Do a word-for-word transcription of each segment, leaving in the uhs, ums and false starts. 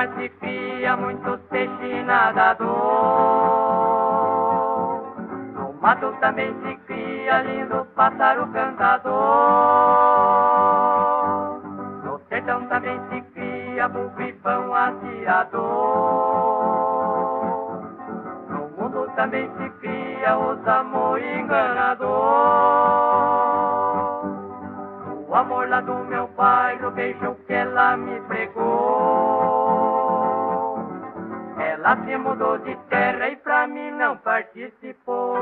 mar se cria muitos peixes nadador. No mato também se cria lindo pássaro cantador. No sertão também se cria buco e pão atirador. No mundo também se cria os amor enganador. O amor lá do meu pai, no beijo que ela me pregou. Ela se mudou de terra e pra mim não participou.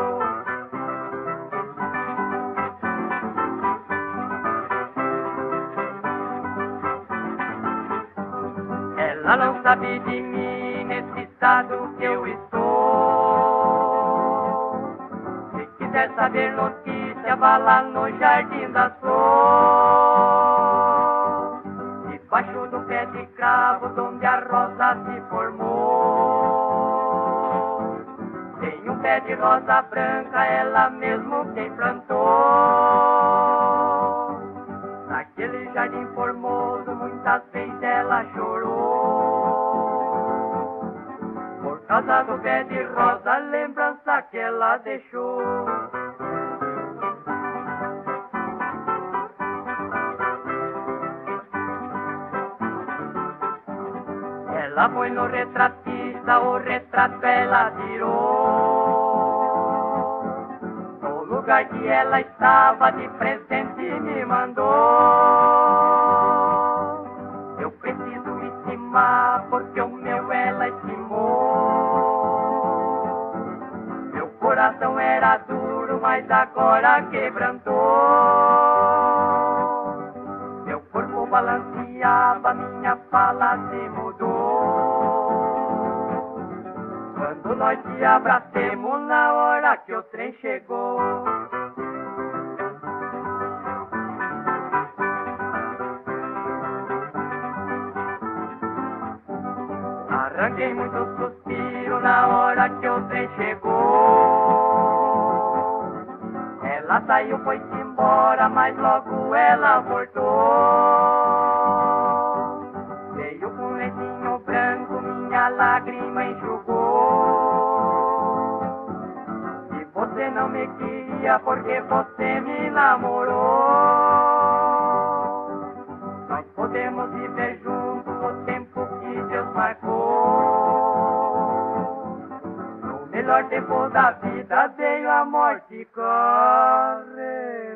Ela não sabe de mim nesse estado que eu estou. Se quiser saber notícia, vá lá no Jardim da Flor. Debaixo do pé de cravo, onde a rosa se formou. Tem um pé de rosa branca, ela mesmo quem plantou. Naquele jardim formoso, muitas vezes ela chorou. Por causa do pé de rosa, a lembrança que ela deixou. Ela foi no retratista, o retrato ela tirou. No lugar que ela estava, de presente me mandou. Eu preciso estimar, porque o meu ela estimou. Meu coração era duro, mas agora quebrantou. Meu corpo balanceava, minha fala se mudou. Quando nós se abracemos na hora que o trem chegou. Arranquei muito suspiro na hora que o trem chegou. Ela saiu, foi-se embora, mas logo ela voltou. Veio com um lencinho branco, minha lágrima enxugou. Se você não me queria, porque você me namorou. Nós podemos viver juntos o tempo que Deus marcou. No melhor tempo da vida veio a morte, corre.